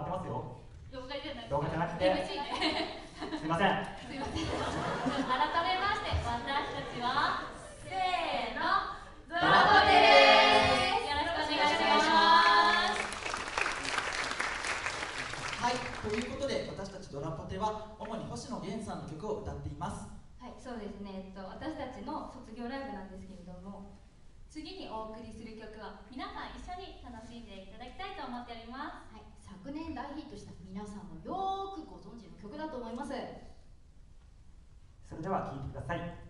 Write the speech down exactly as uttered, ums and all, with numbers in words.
ってますよ。 動画じゃなくて動画じゃなくてエムシー ね。 すいません。 すいません。改めまして私たちはせーのドラポテです。よろしくお願いします。 はい、ということで私たちドラポテは主に星野源さんの曲を歌っています。 はい、そうですね、えっと、私たちの卒業ライブなんですけれども、次にお送りする曲は皆さん一緒に楽しんでいただきたいと思っております。 はい、昨年大ヒットした皆さんもよーくご存知の曲だと思います。 それでは聴いてください。